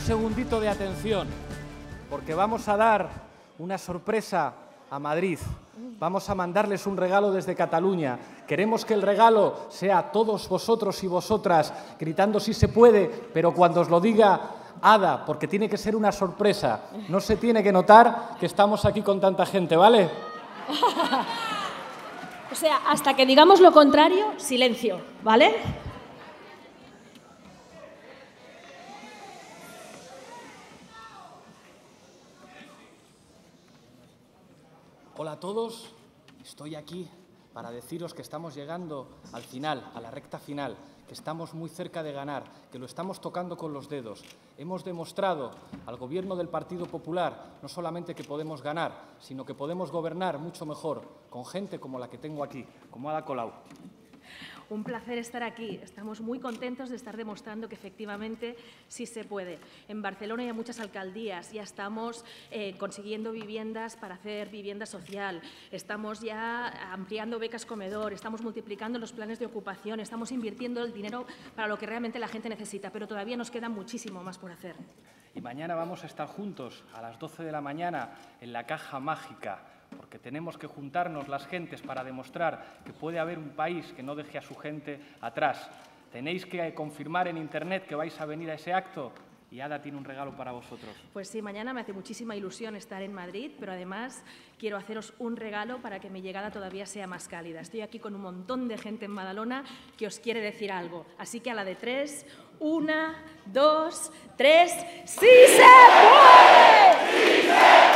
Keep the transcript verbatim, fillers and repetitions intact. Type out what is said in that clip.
segundito de atención, porque vamos a dar una sorpresa a Madrid. Vamos a mandarles un regalo desde Cataluña. Queremos que el regalo sea a todos vosotros y vosotras, gritando si se puede, pero cuando os lo diga Ada, porque tiene que ser una sorpresa. No se tiene que notar que estamos aquí con tanta gente, ¿vale? O sea, hasta que digamos lo contrario, silencio, ¿vale? Hola a todos, estoy aquí para deciros que estamos llegando al final, a la recta final, que estamos muy cerca de ganar, que lo estamos tocando con los dedos. Hemos demostrado al Gobierno del Partido Popular no solamente que podemos ganar, sino que podemos gobernar mucho mejor con gente como la que tengo aquí, como Ada Colau. Un placer estar aquí. Estamos muy contentos de estar demostrando que efectivamente sí se puede. En Barcelona hay muchas alcaldías, ya estamos eh, consiguiendo viviendas para hacer vivienda social, estamos ya ampliando becas comedor, estamos multiplicando los planes de ocupación, estamos invirtiendo el dinero para lo que realmente la gente necesita, pero todavía nos queda muchísimo más por hacer. Y mañana vamos a estar juntos a las doce de la mañana en la Caja Mágica, porque tenemos que juntarnos las gentes para demostrar que puede haber un país que no deje a su gente atrás. Tenéis que confirmar en Internet que vais a venir a ese acto y Ada tiene un regalo para vosotros. Pues sí, mañana me hace muchísima ilusión estar en Madrid, pero además quiero haceros un regalo para que mi llegada todavía sea más cálida. Estoy aquí con un montón de gente en Badalona que os quiere decir algo. Así que a la de tres, una, dos, tres, ¡sí se puede! ¡Sí se puede!